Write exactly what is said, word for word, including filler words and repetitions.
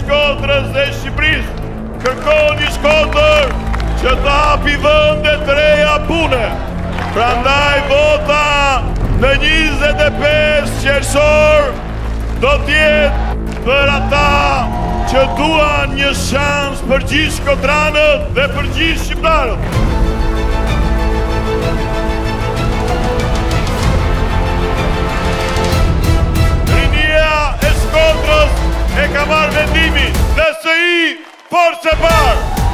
Shkodrës dhe Shqipërisë kërkon një Shkodër që të hapi vende të reja pune. Prandaj vota në njëzet e pesë qershor do t'jetë për ata që duan një shans për gjithë shkodranët dhe për gjithë shqiptarët. Rinia e Shkodrës e ka marrë vendimin, D S I forcë e parë.